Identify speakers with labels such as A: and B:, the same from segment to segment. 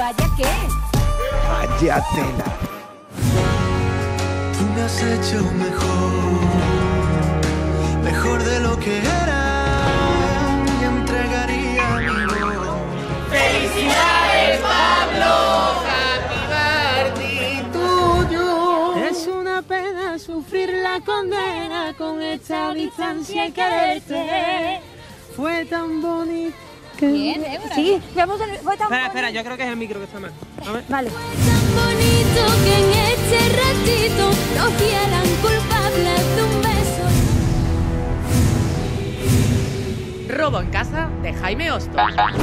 A: ¿Vaya qué?
B: Vaya tela.
C: Tú me has hecho mejor de lo que era y entregaría mi voz.
D: ¡Felicidades, Pablo! ¡Happy birthday tuyo!
E: Es una pena sufrir la condena con esta distancia y quererte. Fue tan bonito.
A: Bien, Débora. Sí, fue tan
E: Espera, yo creo que es el micro que está mal. A ver.
A: Vale. Fue tan bonito que en este ratito nos hicieran culpables de un beso.
D: Robo en casa de Jaime Hostos.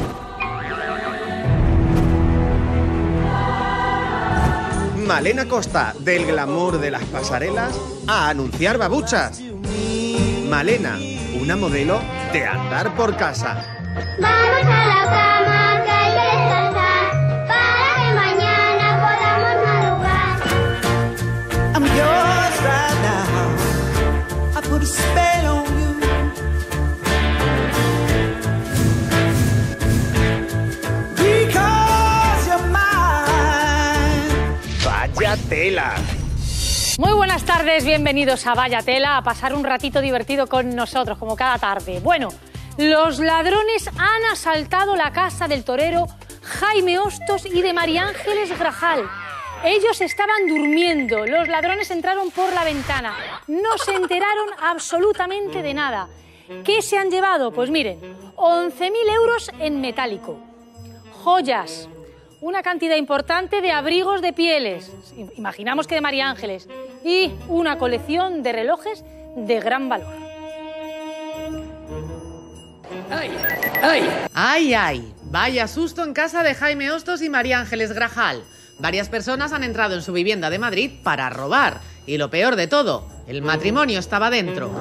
B: Malena Costa, del glamour de las pasarelas a anunciar babuchas. Malena, una modelo de andar por casa.
F: Vamos a la cama, que hay que descansar, para que mañana podamos madrugar.
C: I'm yours right now. I put a spell on you. Because you're mine.
B: Vaya tela.
G: Muy buenas tardes, bienvenidos a Vaya Tela, a pasar un ratito divertido con nosotros, como cada tarde. Bueno, los ladrones han asaltado la casa del torero Jaime Hostos y de María Ángeles Grajal. Ellos estaban durmiendo, los ladrones entraron por la ventana, no se enteraron absolutamente de nada. ¿Qué se han llevado? Pues miren, 11.000 euros en metálico, joyas, una cantidad importante de abrigos de pieles, imaginamos que de María Ángeles, y una colección de relojes de gran valor.
D: ¡Ay! Vaya susto en casa de Jaime Hostos y María Ángeles Grajal. Varias personas han entrado en su vivienda de Madrid para robar. Y lo peor de todo, el matrimonio estaba dentro.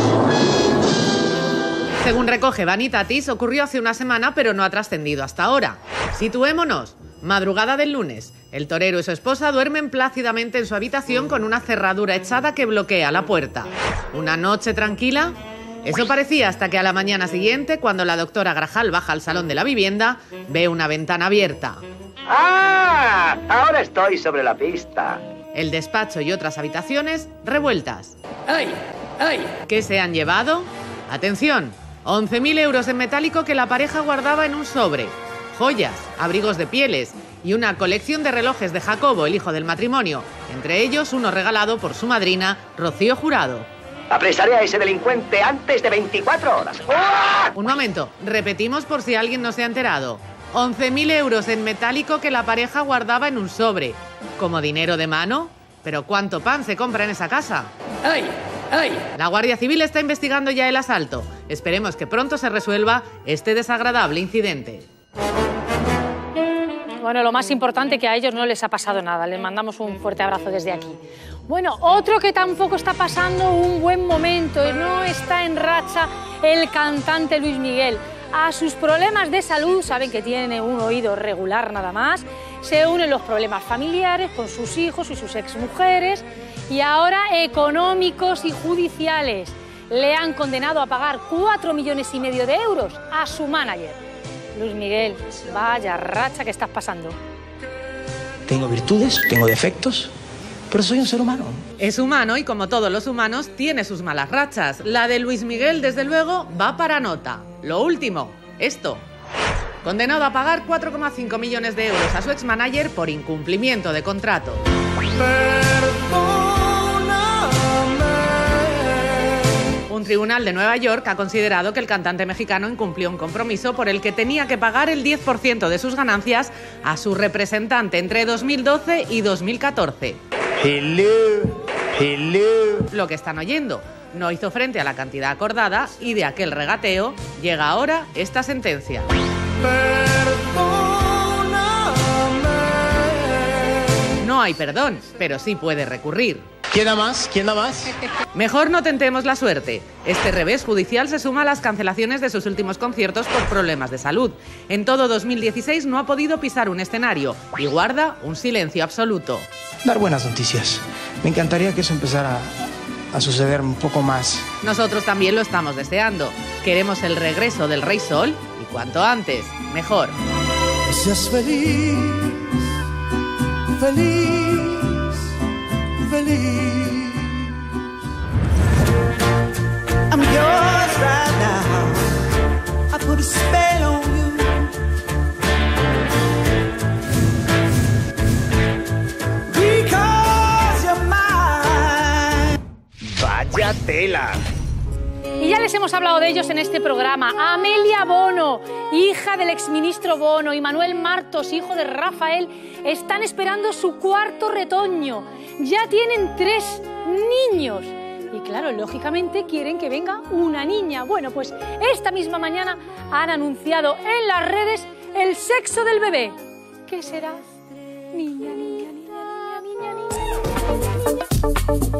D: Según recoge Vanitatis, ocurrió hace una semana, pero no ha trascendido hasta ahora. Situémonos. Madrugada del lunes. El torero y su esposa duermen plácidamente en su habitación con una cerradura echada que bloquea la puerta. ¿Una noche tranquila? Eso parecía hasta que a la mañana siguiente, cuando la doctora Grajal baja al salón de la vivienda, ve una ventana abierta.
H: ¡Ah! Ahora estoy sobre la pista.
D: El despacho y otras habitaciones revueltas. ¿Qué se han llevado? Atención, 11.000 euros en metálico que la pareja guardaba en un sobre. Joyas, abrigos de pieles y una colección de relojes de Jacobo, el hijo del matrimonio. Entre ellos uno regalado por su madrina, Rocío Jurado.
H: Apresaré a ese delincuente antes de 24 horas. ¡Ah!
D: Un momento, repetimos por si alguien no se ha enterado. 11.000 euros en metálico que la pareja guardaba en un sobre. ¿Como dinero de mano? ¿Pero cuánto pan se compra en esa casa? La Guardia Civil está investigando ya el asalto. Esperemos que pronto se resuelva este desagradable incidente.
G: Bueno, lo más importante, que a ellos no les ha pasado nada. Les mandamos un fuerte abrazo desde aquí. Bueno, otro que tampoco está pasando un buen momento y no está en racha, el cantante Luis Miguel. A sus problemas de salud, saben que tiene un oído regular nada más, se unen los problemas familiares con sus hijos y sus exmujeres y ahora económicos y judiciales. Le han condenado a pagar 4,5 millones de euros a su manager. Luis Miguel, vaya racha que estás pasando.
I: Tengo virtudes, tengo defectos, pero soy un ser humano.
D: Es humano y, como todos los humanos, tiene sus malas rachas. La de Luis Miguel, desde luego, va para nota. Lo último, esto. Condenado a pagar 4,5 millones de euros a su ex-manager por incumplimiento de contrato. Un tribunal de Nueva York ha considerado que el cantante mexicano incumplió un compromiso por el que tenía que pagar el 10% de sus ganancias a su representante entre 2012 y 2014. Lo que están oyendo. No hizo frente a la cantidad acordada y de aquel regateo llega ahora esta sentencia. No hay perdón, pero sí puede recurrir.
I: ¿Quién da más? ¿Quién da más?
D: Mejor no tentemos la suerte. Este revés judicial se suma a las cancelaciones de sus últimos conciertos por problemas de salud. En todo 2016 no ha podido pisar un escenario y guarda un silencio absoluto.
I: Dar buenas noticias. Me encantaría que eso empezara a suceder un poco más.
D: Nosotros también lo estamos deseando. Queremos el regreso del Rey Sol y cuanto antes, mejor.
C: seas feliz, feliz, feliz. I'm yours right now. I put a spell on you. Because you're mine.
B: ¡Vaya tela!
G: Y ya les hemos hablado de ellos en este programa. Amelia Bono, hija del exministro Bono, y Manuel Martos, hijo de Rafael, están esperando su cuarto retoño. Ya tienen 3 niños. Y claro, lógicamente quieren que venga una niña. Bueno, pues esta misma mañana han anunciado en las redes el sexo del bebé. ¿Qué será? Niña, niña, niña, niña, niña, niña.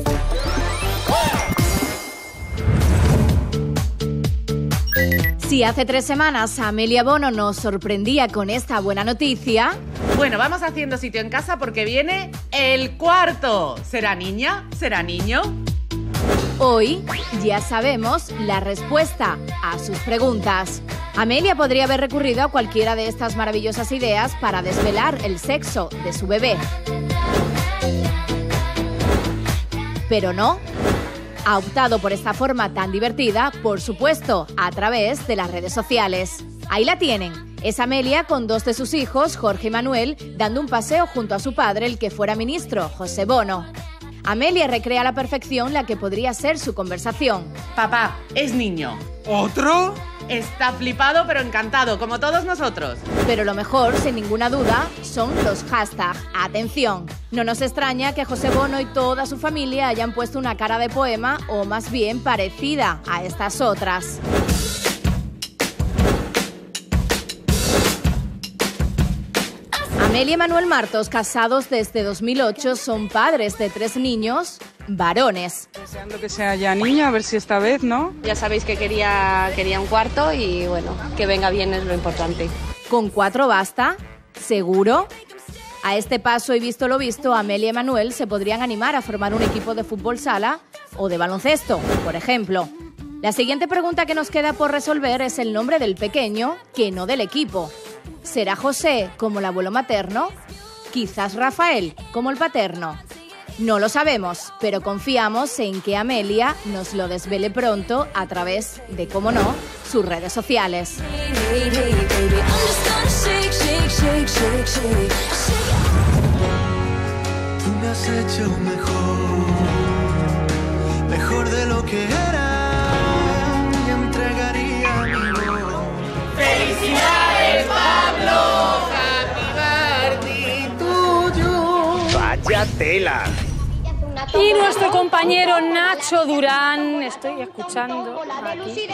J: Si hace 3 semanas Amelia Bono nos sorprendía con esta buena noticia...
D: Bueno, vamos haciendo sitio en casa porque viene el cuarto. ¿Será niña? ¿Será niño?
J: Hoy ya sabemos la respuesta a sus preguntas. Amelia podría haber recurrido a cualquiera de estas maravillosas ideas para desvelar el sexo de su bebé. Pero no. Ha optado por esta forma tan divertida, por supuesto, a través de las redes sociales. Ahí la tienen. Es Amelia con 2 de sus hijos, Jorge y Manuel, dando un paseo junto a su padre, el que fuera ministro, José Bono. Amelia recrea a la perfección la que podría ser su conversación.
D: Papá, es niño.
B: ¿Otro?
D: Está flipado pero encantado, como todos nosotros.
J: Pero lo mejor, sin ninguna duda, son los hashtags. Atención, no nos extraña que José Bono y toda su familia hayan puesto una cara de poema, o más bien parecida a estas otras. Amelia y Manuel Martos, casados desde 2008, son padres de 3 niños varones.
K: Deseando que sea ya niña, a ver si esta vez, ¿no?
L: Ya sabéis que quería un cuarto y bueno, que venga bien es lo importante.
J: ¿Con 4 basta? ¿Seguro? A este paso y visto lo visto, Amelia y Manuel se podrían animar a formar un equipo de fútbol sala o de baloncesto, por ejemplo. La siguiente pregunta que nos queda por resolver es el nombre del pequeño, que no del equipo. ¿Será José como el abuelo materno? ¿Quizás Rafael como el paterno? No lo sabemos, pero confiamos en que Amelia nos lo desvele pronto a través de, cómo no, sus redes sociales.
C: Tú me has hecho mejor de lo que era, y entregaría mi voz.
D: ¡Felicidades, Pablo! ¡Happy birthday tuyo!
B: ¡Vaya tela!
G: Y nuestro compañero Nacho Durán, estoy escuchando aquí.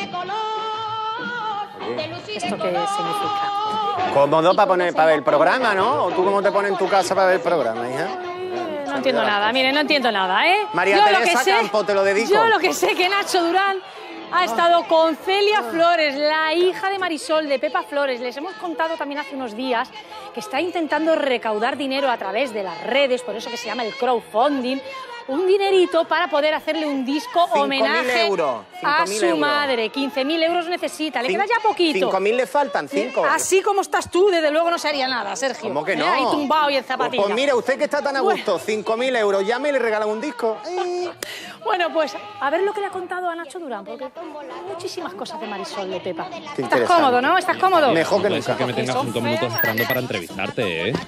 G: ¿Esto qué significa?
B: Cómodo para ver el programa, ¿no? ¿O tú cómo te pones en tu casa para ver el programa, hija?
G: No entiendo nada, mire, no entiendo nada, ¿eh?
B: María Teresa Campo, te lo dedico.
G: Yo lo que sé que Nacho Durán ha estado con Celia Flores, la hija de Marisol, de Pepa Flores. Les hemos contado también hace unos días que está intentando recaudar dinero a través de las redes, por eso que se llama el crowdfunding, un dinerito para poder hacerle un disco homenaje a su madre. 15.000 euros necesita, le queda ya poquito.
B: 5.000 le faltan, 5.
G: Así como estás tú, desde luego no se haría nada, Sergio.
B: ¿Cómo que no?
G: Ahí tumbado y en zapatillas.
B: Pues mire, usted que está tan a gusto, 5.000 euros, llame y le regalan un disco.
G: Bueno, pues a ver lo que le ha contado a Nacho Durán, porque muchísimas cosas de Marisol, de Pepa. Estás cómodo, ¿no? ¿Estás cómodo?
B: Mejor que
M: nunca.
B: nunca.
M: Que me tengas 5 minutos esperando para entrevistarte, ¿eh?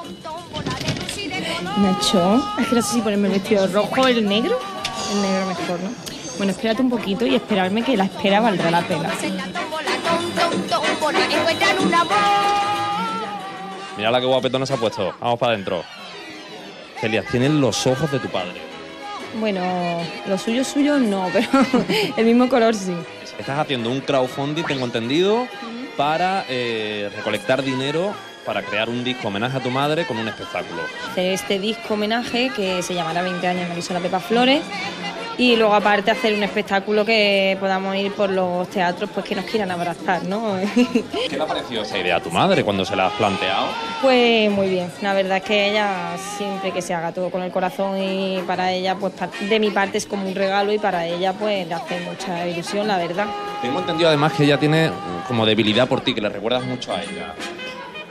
N: Nacho, es que no sé si ponerme el vestido rojo o el negro. El negro mejor, ¿no? Bueno, espérate un poquito y esperarme, que la espera valdrá la pena.
M: Mira la que guapetona se ha puesto. Vamos para adentro. Celia, tienes los ojos de tu padre.
N: Bueno, lo suyo no, pero el mismo color sí.
M: Estás haciendo un crowdfunding, tengo entendido, para recolectar dinero para crear un disco homenaje a tu madre con un espectáculo.
N: Hacer este disco homenaje que se llamará 20 años Marisol Pepa Flores, y luego aparte hacer un espectáculo que podamos ir por los teatros pues que nos quieran abrazar, ¿no?
M: ¿Qué le ha parecido esa idea a tu madre cuando se la has planteado?
N: Pues muy bien, la verdad es que ella siempre que se haga todo con el corazón, y para ella pues de mi parte es como un regalo, y para ella pues le hace mucha ilusión, la verdad.
M: Tengo entendido además que ella tiene como debilidad por ti, que le recuerdas mucho a ella.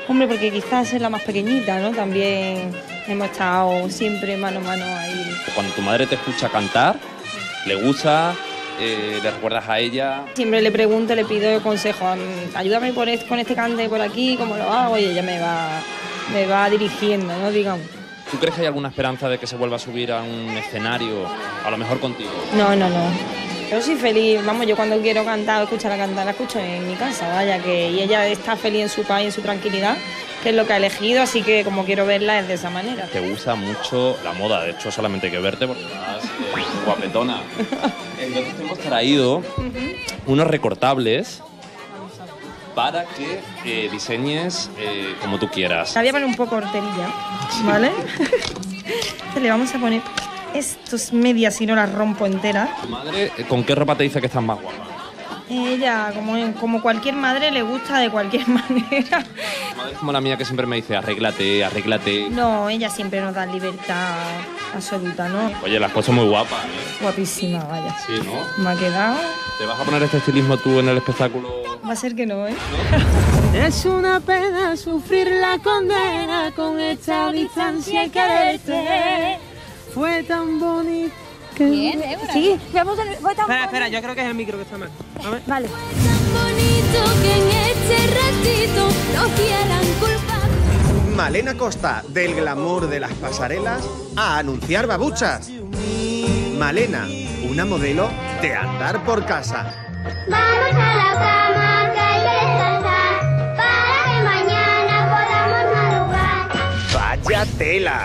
N: Hombre, porque quizás es la más pequeñita, ¿no? También hemos estado siempre mano a mano ahí.
M: Cuando tu madre te escucha cantar, ¿le gusta? ¿Le recuerdas a ella?
N: Siempre le pregunto, le pido consejo. Ayúdame con este cante por aquí, ¿cómo lo hago? Y ella me va dirigiendo, ¿no? Digamos.
M: ¿Tú crees que hay alguna esperanza de que se vuelva a subir a un escenario, a lo mejor contigo?
N: No. Yo soy feliz, vamos, yo cuando quiero cantar o escucharla cantar, la escucho en mi casa, vaya, y ella está feliz en su paz y en su tranquilidad, que es lo que ha elegido, así que como quiero verla es de esa manera.
M: Te gusta mucho la moda, de hecho solamente hay que verte porque estás guapetona. Entonces te hemos traído unos recortables para que diseñes como tú quieras.
N: La voy a poner un poco horterilla, ¿vale? Le vamos a poner estos medias si no las rompo enteras.
M: ¿Tu madre con qué ropa te dice que estás más guapa?
N: Ella, como cualquier madre, le gusta de cualquier manera.
M: Tu madre es como la mía que siempre me dice, arréglate.
N: No, ella siempre nos da libertad absoluta, ¿no?
M: Oye, la has puesto muy guapa, ¿eh?
N: Guapísima, vaya.
M: Sí, ¿no?
N: Me ha quedado...
M: ¿Te vas a poner este estilismo tú en el espectáculo?
N: Va a ser que no, ¿eh?
E: Es una pena sufrir la condena con esta distancia y quererte. Fue tan bonito.
G: Bien, sí, vamos fue tan
O: Espera, yo creo que es el micro que está mal. A ver.
G: Vale.
A: Bonito que en este ratito no quieran culpar.
B: Malena Costa, del glamour de las pasarelas a anunciar babuchas. Malena, una modelo de andar por casa.
F: Vamos a la cama que hay que descansar para que mañana podamos madrugar.
B: ¡Vaya tela!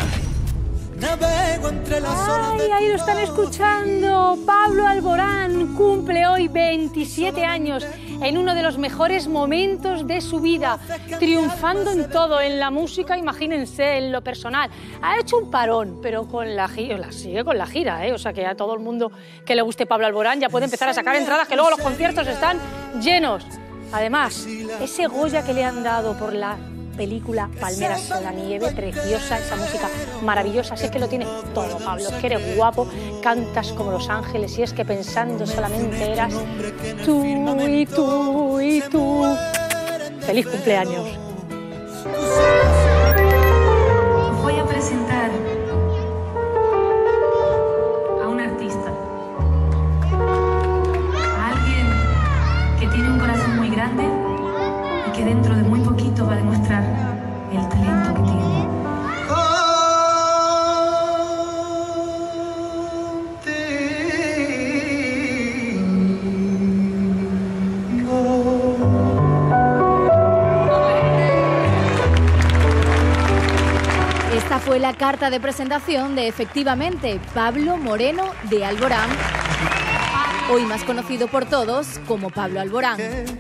G: Ahí lo están escuchando. Pablo Alborán cumple hoy 27 años en uno de los mejores momentos de su vida, triunfando en todo, en la música, imagínense, en lo personal. Ha hecho un parón, pero con la gira, sigue con la gira, ¿eh? O sea que a todo el mundo que le guste Pablo Alborán ya puede empezar a sacar entradas, que luego los conciertos están llenos. Además, ese Goya que le han dado por la película Palmeras en la nieve, preciosa, esa música maravillosa, si es que lo tienes todo, Pablo, es que eres guapo, cantas como los ángeles, y es que pensando solamente eras tú y tú y tú. ¡Feliz cumpleaños!
P: Voy a presentar a un artista, a alguien que tiene un corazón muy grande y que dentro de muy poquito va a demostrar el talento que tiene.
J: Esta fue la carta de presentación de, efectivamente, Pablo Moreno de Alborán, hoy más conocido por todos como Pablo Alborán.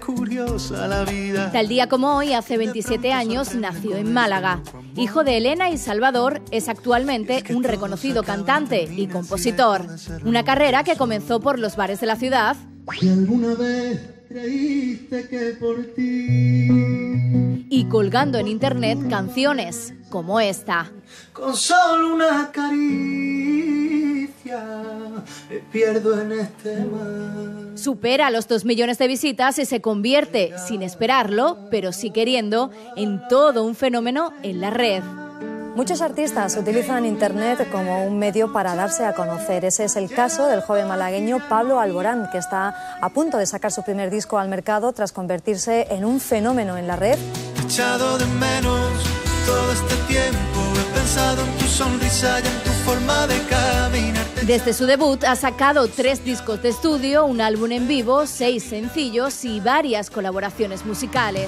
J: Tal día como hoy, hace 27 años, nació en Málaga. Hijo de Elena y Salvador, es actualmente un reconocido cantante y compositor. Una carrera que comenzó por los bares de la ciudad.
C: Si alguna vez creíste que por ti
J: Y colgando en internet canciones como esta.
C: con solo una caricia me pierdo en este mar.
J: Supera los 2 millones de visitas y se convierte, sin esperarlo, pero sí queriendo, en todo un fenómeno en la red.
Q: Muchos artistas utilizan Internet como un medio para darse a conocer. Ese es el caso del joven malagueño Pablo Alborán, que está a punto de sacar su primer disco al mercado tras convertirse en un fenómeno en la red.
C: He echado de menos todo este tiempo, he pensado en tu sonrisa y en tu forma de caminar.
J: Desde su debut ha sacado 3 discos de estudio, un álbum en vivo, 6 sencillos y varias colaboraciones musicales.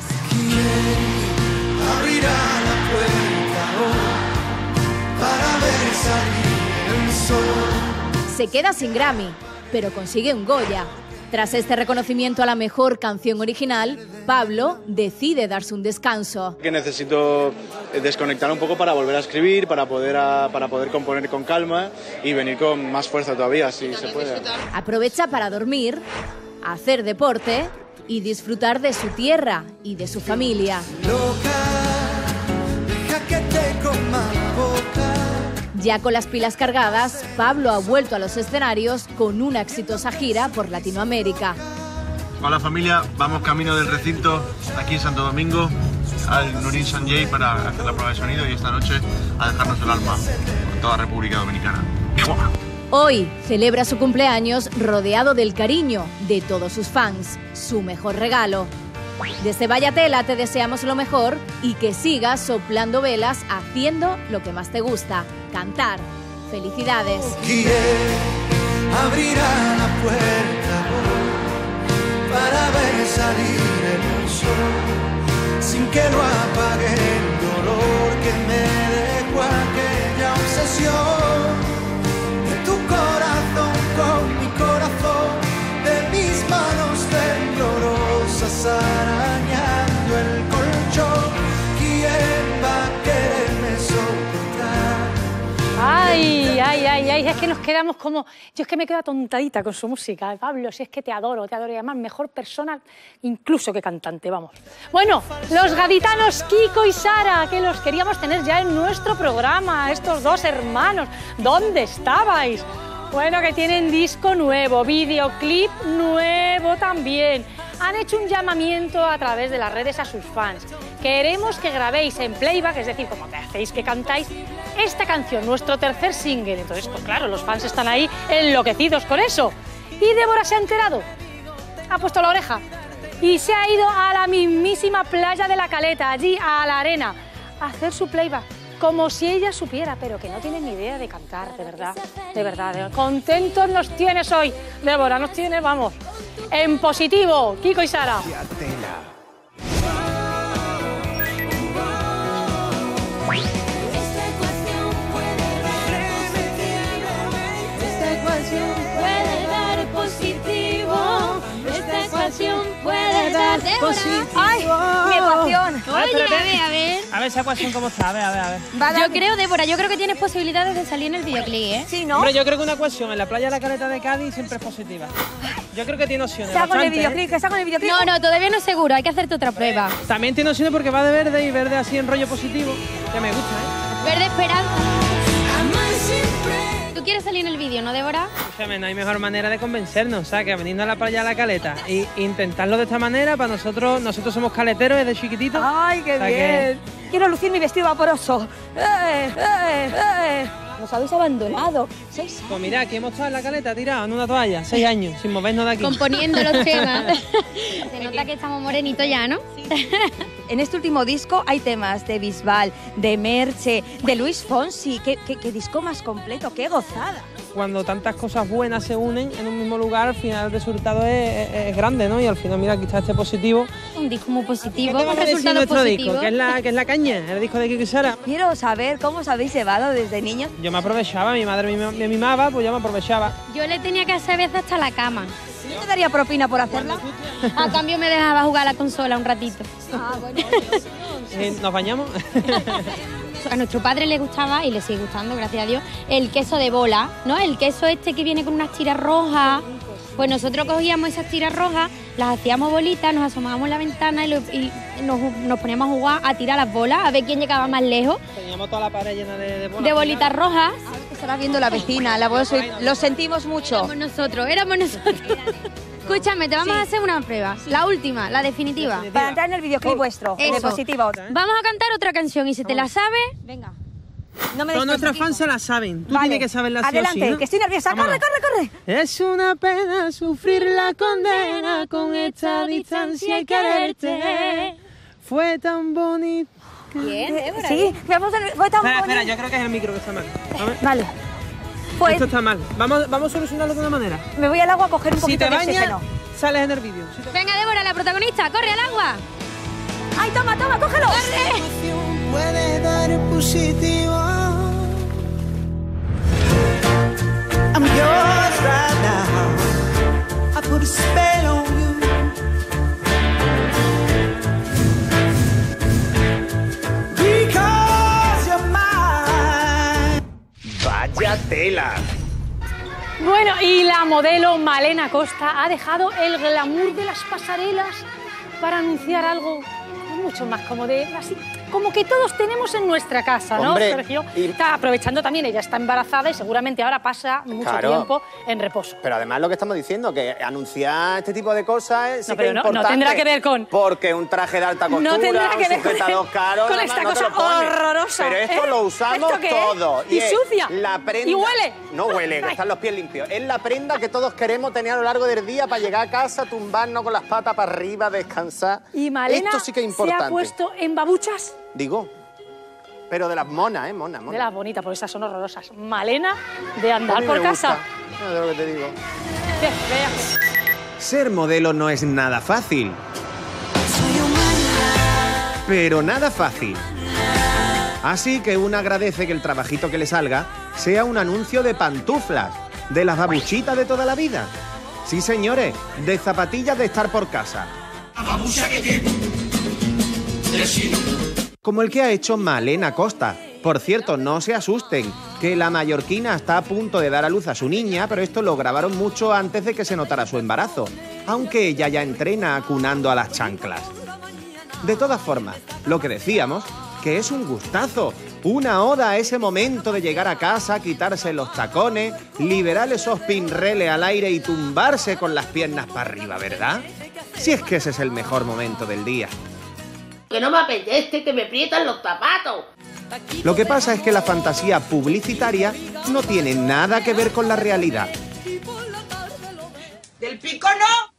C: Abrirá la puerta hoy para ver salir el sol.
J: Se queda sin Grammy, pero consigue un Goya. Tras este reconocimiento a la mejor canción original, Pablo decide darse un descanso.
R: Que necesito desconectar un poco para volver a escribir, para poder componer con calma y venir con más fuerza todavía, si se puede.
J: Aprovecha para dormir, hacer deporte y disfrutar de su tierra y de su familia.
C: Deja que te coma la boca.
J: Ya con las pilas cargadas, Pablo ha vuelto a los escenarios con una exitosa gira por Latinoamérica.
S: Hola familia, vamos camino del recinto aquí en Santo Domingo
R: al Nurin Sanjay para hacer la prueba de sonido y esta noche a dejarnos el alma con toda República Dominicana.
J: Hoy celebra su cumpleaños rodeado del cariño de todos sus fans, su mejor regalo. Desde Vaya Tela te deseamos lo mejor y que sigas soplando velas haciendo lo que más te gusta, cantar. ¡Felicidades!
C: ¿Quién abrirá la puerta para ver salir el sol sin que lo apague el dolor que me dejó aquella obsesión de tu corazón con mi corazón, de mis manos temblorosas arañando el colchón? ¿Quién va a quererme soportar?
G: Ay, ay, ay, ay, es que nos quedamos como... Yo es que me quedo atontadita con su música, Pablo, si es que te adoro, y además mejor persona incluso que cantante, vamos. Bueno, los gaditanos Kiko y Sara, que los queríamos tener ya en nuestro programa, estos dos hermanos, ¿dónde estabais? Bueno, que tienen disco nuevo, videoclip nuevo también. Han hecho un llamamiento a través de las redes a sus fans. Queremos que grabéis en playback, es decir, como que hacéis que cantáis esta canción, nuestro tercer single. Entonces, pues claro, los fans están ahí enloquecidos con eso. Y Débora se ha enterado, ha puesto la oreja y se ha ido a la mismísima playa de La Caleta, allí a la arena, a hacer su playback. Como si ella supiera, pero que no tiene ni idea de cantar, de verdad, de verdad. Contentos nos tienes hoy, Débora, nos tienes, vamos, en positivo, Kiko y Sara.
A: Esta ecuación puede dar positivo. Esta ecuación puede dar positivo.
S: ¡Ay, mi ecuación!
A: Oye, a ver.
O: A ver esa ecuación cómo está, a ver.
S: Yo creo, Débora, yo creo que tienes posibilidades de salir en el videoclip, ¿eh?
O: Sí, ¿no? Hombre, yo creo que una ecuación en la playa de La Caleta de Cádiz siempre es positiva. Yo creo que tiene opciones.
S: ¿Está con el videoclip? ¿Está con el videoclip? No, todavía no es seguro, hay que hacerte otra prueba.
O: También tiene opciones porque va de verde y verde así en rollo positivo, que me gusta, ¿eh?
S: Verde esperanza. ¿Tú quieres salir en el vídeo, no, Débora?
O: Escúchame, no hay mejor manera de convencernos, o sea, que veniendo a la playa de La Caleta e intentarlo de esta manera, para nosotros somos caleteros desde chiquititos.
S: ¡Ay, qué bien! Quiero lucir mi vestido vaporoso. Nos habéis abandonado.
O: Pues mira, aquí hemos estado en La Caleta tirados en una toalla, 6 años, sin movernos de aquí.
S: Componiendo los temas. Se nota que estamos morenitos ya, ¿no? En este último disco hay temas de Bisbal, de Merche, de Luis Fonsi. ¿Qué disco más completo? ¡Qué gozada!
O: Cuando tantas cosas buenas se unen en un mismo lugar, al final el resultado es grande, ¿no? Y al final, mira, aquí está este positivo.
S: Un disco muy positivo,
O: un resultado nuestro positivo. Disco, que es la caña, el disco de Kiko y Sara.
S: Quiero saber cómo os habéis llevado desde niños.
O: Yo me aprovechaba, mi madre me mimaba, pues yo me aprovechaba.
S: Yo le tenía que hacer veces hasta la cama. ¿No te daría propina por hacerla? A cambio me dejaba jugar a la consola un ratito. Ah, bueno.
O: ¿Nos bañamos?
S: A nuestro padre le gustaba, y le sigue gustando, gracias a Dios, el queso de bola, ¿no? El queso este que viene con unas tiras rojas. Pues nosotros cogíamos esas tiras rojas, las hacíamos bolitas, nos asomábamos a la ventana y nos poníamos a jugar a tirar las bolas, a ver quién llegaba más lejos.
O: Teníamos toda la pared llena de bolas.
S: De bolitas rojas.
T: Estará viendo la vecina, la voz, lo sentimos mucho.
S: Éramos nosotros. Escúchame, te vamos a hacer una prueba. La última, la definitiva.
T: Para entrar en el videoclip vuestro, en el positivo.
S: Vamos a cantar otra canción y si te la sabes...
T: Venga.
O: Todos nuestros fans se la saben. Tú tienes que saberla así.
T: Adelante,
O: ¿no?
T: que estoy nerviosa. Corre.
E: Es una pena sufrir la condena con esta distancia y quererte. Fue tan bonito.
S: Bien, Débora.
T: Sí, fue tan bonito.
O: Espera, yo creo que es el micro que está mal.
T: Vale. Pues,
O: esto está mal. Vamos a solucionarlo de una manera.
T: Me voy al agua a coger un poquito de oxígeno.
O: Si te bañas, sales en el vídeo.
S: Venga, Débora, la protagonista, corre al agua.
T: ¡Ay, toma, cógelo!
S: ¡Corre!
C: Puede dar positivo. I'm yours right now. I put a spell on you. Because you're mine.
B: Vaya tela.
G: Bueno, y la modelo Malena Costa ha dejado el glamour de las pasarelas para anunciar algo mucho más como de así, como que todos tenemos en nuestra casa, ¿no,
U: Hombre,
G: Sergio? Está aprovechando también, ella está embarazada y seguramente ahora pasa mucho tiempo en reposo.
U: Pero además lo que estamos diciendo, que anunciar este tipo de cosas sí que es importante.
G: No tendrá que ver con...
U: Porque un traje de alta costura,
G: no tendrá que ver
U: sujetador caro,
G: con esta cosa horrorosa.
U: Pero esto lo usamos todos.
G: Y sucia.
U: La prenda...
G: Y huele.
U: No huele, que están los pies limpios. Es la prenda que todos queremos tener a lo largo del día para llegar a casa, tumbarnos con las patas para arriba, descansar.
G: Y Malena
U: esto sí que es importante.
G: se ha puesto en babuchas.
U: Digo, pero de las monas, monas.
G: De las bonitas, porque esas son horrorosas. Malena de andar por casa.
U: No, de lo que te digo.
G: Qué fea.
B: Ser modelo no es nada fácil. Pero nada fácil. Así que uno agradece que el trabajito que le salga sea un anuncio de pantuflas, de las babuchitas de toda la vida. Sí, señores, de zapatillas de estar por casa. Como el que ha hecho Malena Costa. Por cierto, no se asusten, que la mallorquina está a punto de dar a luz a su niña, pero esto lo grabaron mucho antes de que se notara su embarazo, aunque ella ya entrena acunando a las chanclas. De todas formas, lo que decíamos, que es un gustazo, una oda a ese momento de llegar a casa, quitarse los tacones, liberar esos pinreles al aire y tumbarse con las piernas para arriba, ¿verdad? Si es que ese es el mejor momento del día.
V: Que no me apetece, que me aprietan los zapatos.
B: Lo que pasa es que la fantasía publicitaria no tiene nada que ver con la realidad.
V: ¡Del pico no!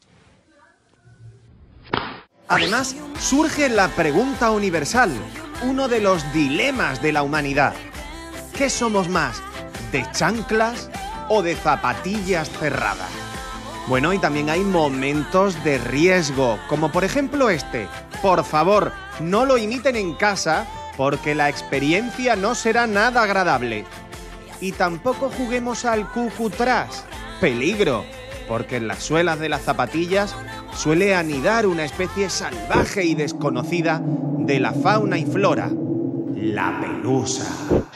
B: Además, surge la pregunta universal, uno de los dilemas de la humanidad. ¿Qué somos más, de chanclas o de zapatillas cerradas? Bueno, y también hay momentos de riesgo, como por ejemplo este. Por favor, no lo imiten en casa, porque la experiencia no será nada agradable. Y tampoco juguemos al cucutras. Peligro, porque en las suelas de las zapatillas suele anidar una especie salvaje y desconocida de la fauna y flora, la pelusa.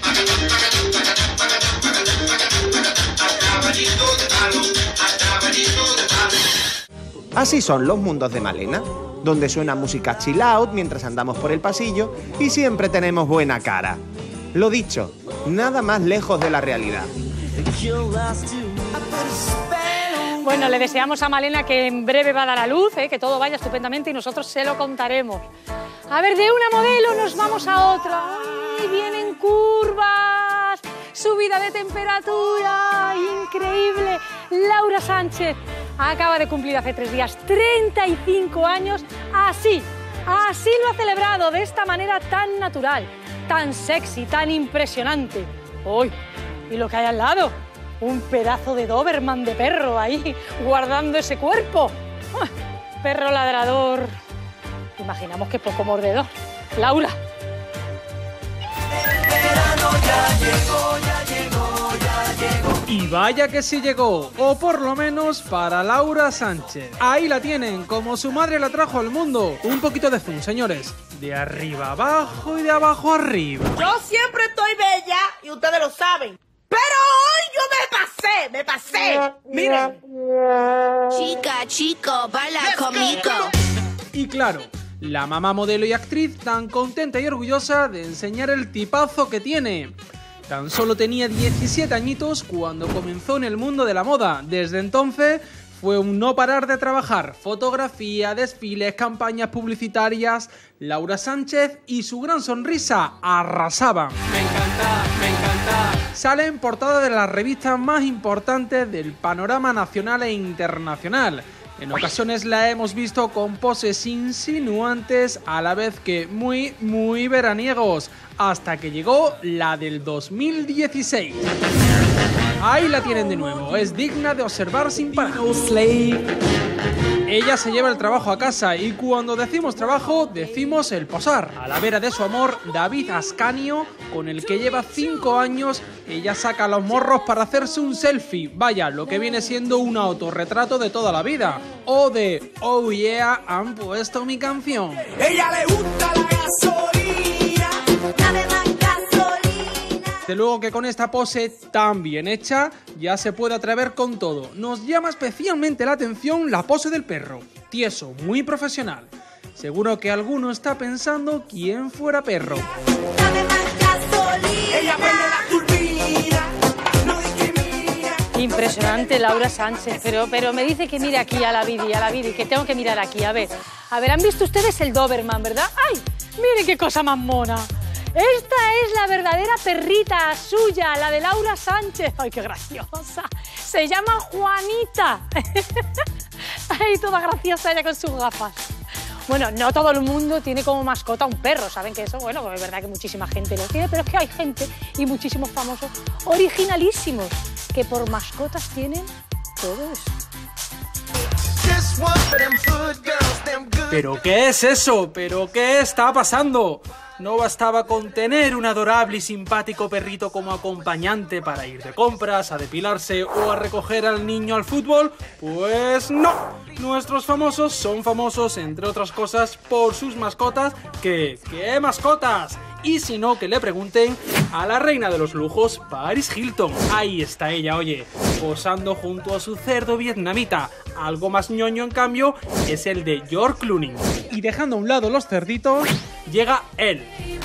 B: Así son los mundos de Malena, donde suena música chill out mientras andamos por el pasillo y siempre tenemos buena cara. Lo dicho, nada más lejos de la realidad.
G: Bueno, le deseamos a Malena que en breve va a dar a luz, que todo vaya estupendamente y nosotros se lo contaremos. A ver, de una modelo nos vamos a otra. ¡Ay, vienen curvas! Subida de temperatura, increíble. Laura Sánchez acaba de cumplir hace 3 días 35 años. Así lo ha celebrado, de esta manera tan natural, tan sexy, tan impresionante. ¡Uy! ¿Y lo que hay al lado? Un pedazo de Doberman de perro ahí, guardando ese cuerpo. Perro ladrador. Imaginamos que poco mordedor. Laura.
C: El verano ya llegó, ya llegó.
E: Y vaya que sí llegó, o por lo menos para Laura Sánchez. Ahí la tienen, como su madre la trajo al mundo. Un poquito de zoom, señores. De arriba abajo y de abajo arriba.
V: Yo siempre estoy bella y ustedes lo saben. Pero hoy yo me pasé. Miren.
A: Chica, chico, baila conmigo.
E: Y claro, la mamá modelo y actriz tan contenta y orgullosa de enseñar el tipazo que tiene. Tan solo tenía 17 añitos cuando comenzó en el mundo de la moda. Desde entonces fue un no parar de trabajar. Fotografía, desfiles, campañas publicitarias. Laura Sánchez y su gran sonrisa arrasaban.
C: Me encanta.
E: Sale en portada de las revistas más importantes del panorama nacional e internacional. En ocasiones la hemos visto con poses insinuantes a la vez que muy veraniegos, hasta que llegó la del 2016. Ahí la tienen de nuevo, es digna de observar sin parar. Ella se lleva el trabajo a casa y cuando decimos trabajo, decimos el posar. A la vera de su amor, David Ascanio, con el que lleva 5 años, ella saca los morros para hacerse un selfie. Vaya, lo que viene siendo un autorretrato de toda la vida. O de, oh yeah, han puesto mi canción.
C: Ella le gusta la gasolina, dame más gasolina.
E: De luego que con esta pose tan bien hecha, ya se puede atrever con todo. Nos llama especialmente la atención la pose del perro. Tieso, muy profesional. Seguro que alguno está pensando quién fuera perro.
G: Impresionante Laura Sánchez, pero me dice que mire aquí a la Vidi, que tengo que mirar aquí, a ver, ¿han visto ustedes el Doberman, verdad? ¡Ay! Miren qué cosa más mona. Esta es la verdadera perrita suya, la de Laura Sánchez. ¡Ay, qué graciosa! Se llama Juanita. ¡Ay, toda graciosa ella con sus gafas! Bueno, no todo el mundo tiene como mascota un perro, ¿saben que eso? Bueno, es verdad que muchísima gente lo tiene, pero es que hay gente y muchísimos famosos originalísimos que por mascotas tienen todo eso.
E: ¿Pero qué es eso? ¿Pero qué está pasando? ¿No bastaba con tener un adorable y simpático perrito como acompañante para ir de compras, a depilarse o a recoger al niño al fútbol? Pues no. Nuestros famosos son famosos, entre otras cosas, por sus mascotas. ¿Qué mascotas? Y si no, que le pregunten a la reina de los lujos, Paris Hilton. Ahí está ella, oye, posando junto a su cerdo vietnamita. Algo más ñoño, en cambio, es el de George Clooney. Y dejando a un lado los cerditos, llega él.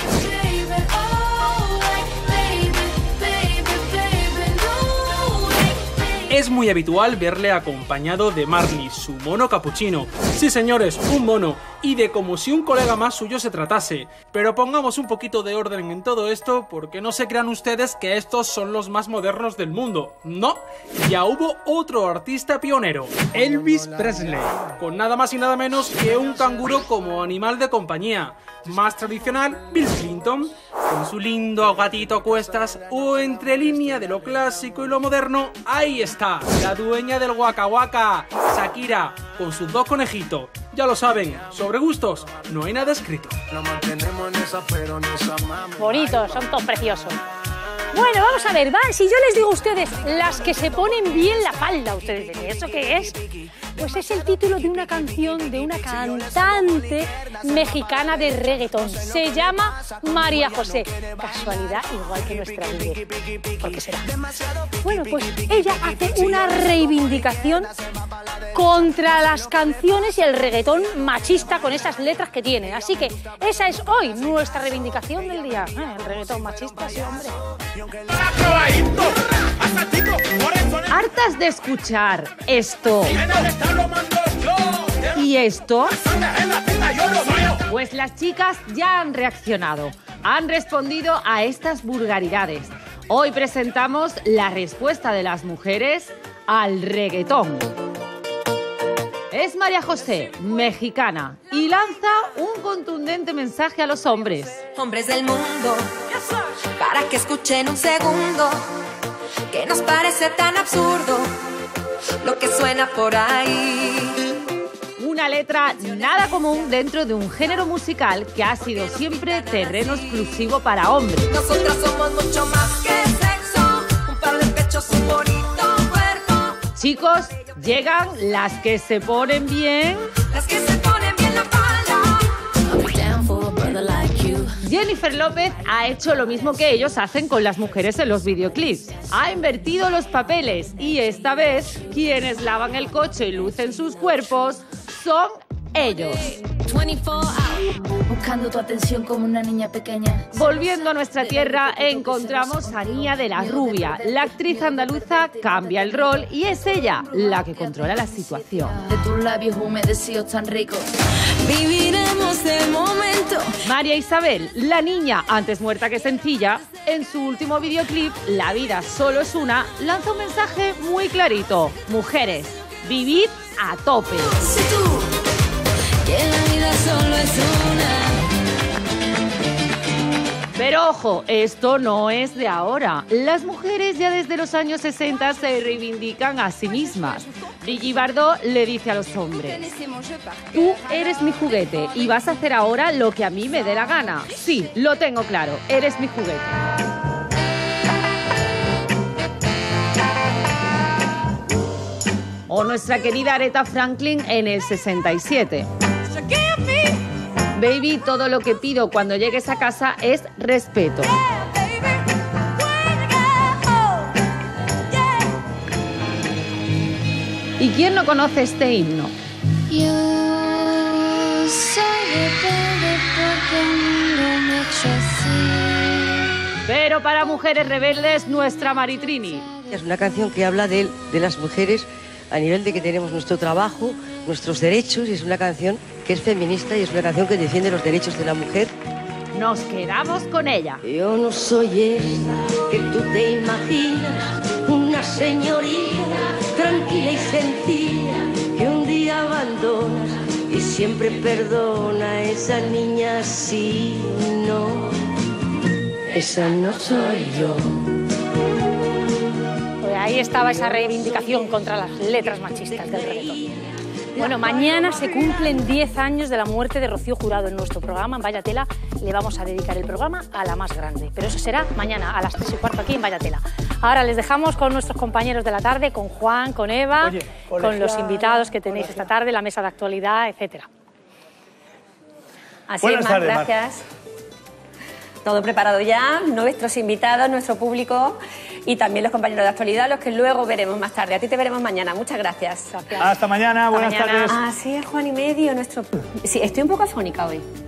E: Es muy habitual verle acompañado de Marley, su mono capuchino. Sí, señores, un mono. Y de como si un colega más suyo se tratase. Pero pongamos un poquito de orden en todo esto, porque no se crean ustedes que estos son los más modernos del mundo. No, ya hubo otro artista pionero, Elvis Presley, con nada más y nada menos que un canguro como animal de compañía. Más tradicional, Bill Clinton, con su lindo gatito a cuestas, o entre línea de lo clásico y lo moderno, ahí está, la dueña del Waka Waka, Shakira, con sus 2 conejitos. Ya lo saben, sobre gustos no hay nada escrito.
G: Bonitos, son todos preciosos. Bueno, vamos a ver, si yo les digo a ustedes las que se ponen bien la falda, ustedes dicen, ¿eso qué es? Pues es el título de una canción de una cantante mexicana de reggaetón. Se llama María José. Casualidad, igual que nuestra Vivi. ¿Por qué será? Bueno, pues ella hace una reivindicación contra las canciones y el reggaetón machista con esas letras que tiene. Así que esa es hoy nuestra reivindicación del día. El reggaetón machista, sí, hombre.
D: ¿Hartas de escuchar esto y esto? Pues las chicas ya han reaccionado, han respondido a estas vulgaridades. Hoy presentamos la respuesta de las mujeres al reggaetón. Es María José, mexicana, y lanza un contundente mensaje a los hombres.
A: Hombres del mundo, para que escuchen un segundo, que nos parece tan absurdo lo que suena por ahí.
D: Una letra nada común dentro de un género musical que ha sido siempre terreno exclusivo para hombres.
A: Nosotras somos mucho más que sexo, un par de pechos, un bonito cuerpo.
D: Chicos, llegan las que se ponen bien.
A: Las que se ponen bien la falda.
D: Jennifer López ha hecho lo mismo que ellos hacen con las mujeres en los videoclips. Ha invertido los papeles y esta vez quienes lavan el coche y lucen sus cuerpos son ellos.
A: 24 hours, buscando tu atención como una niña pequeña.
D: Volviendo a nuestra tierra, encontramos a Nia de la Rubia. La actriz andaluza cambia el rol y es ella la que controla la situación.
A: De tus labios humedecidos tan ricos, viviremos el momento.
D: María Isabel, la niña antes muerta que sencilla, en su último videoclip, La vida solo es una, lanza un mensaje muy clarito. Mujeres, vivid a tope.
A: Si tú, que la vida solo es una.
D: Pero ojo, esto no es de ahora. Las mujeres ya desde los años 60 se reivindican a sí mismas. Brigitte Bardot le dice a los hombres: tú eres mi juguete y vas a hacer ahora lo que a mí me dé la gana. Sí, lo tengo claro, eres mi juguete. O nuestra querida Aretha Franklin en el 67. Baby, todo lo que pido cuando llegues a casa es respeto. ¿Y quién no conoce este himno?
A: Yo soy
G: Pero para mujeres rebeldes, nuestra Maritrini.
H: Es una canción que habla de las mujeres a nivel de que tenemos nuestro trabajo, nuestros derechos, y es una canción que es feminista y es una canción que defiende los derechos de la mujer.
G: Nos quedamos con ella.
H: Yo no soy esta que tú te imaginas, una señorita tranquila y sencilla que un día abandonas y siempre perdona. Esa niña sí, no, esa no soy yo.
G: Pues ahí estaba esa reivindicación contra las letras machistas del reggaetón. Bueno, mañana se cumplen 10 años de la muerte de Rocío Jurado. En nuestro programa, en Vaya Tela, le vamos a dedicar el programa a la más grande. Pero eso será mañana a las 3:15 aquí en Vaya Tela. Ahora les dejamos con nuestros compañeros de la tarde, con Juan, con Eva, con los invitados que tenéis esta tarde, la mesa de actualidad, etcétera.
I: Así es, Mar, gracias. Todo preparado ya, nuestros invitados, nuestro público y también los compañeros de actualidad, los que luego veremos más tarde. A ti te veremos mañana. Muchas gracias.
W: Hasta mañana, buenas tardes.
I: Así es, Juan y medio, nuestro... Sí, estoy un poco afónica hoy.